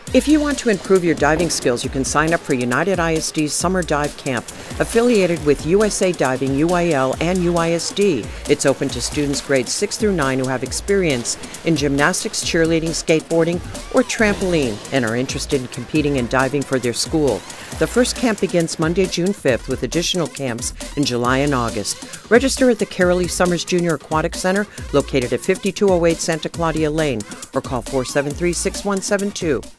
If you want to improve your diving skills, you can sign up for United ISD's Summer Dive Camp, affiliated with USA Diving, UIL, and UISD. It's open to students grades 6 through 9 who have experience in gymnastics, cheerleading, skateboarding, or trampoline and are interested in competing in diving for their school. The first camp begins Monday, June 5th, with additional camps in July and August. Register at the Carolee Summers Junior Aquatic Center, located at 5208 Santa Claudia Lane, or call 473-6172.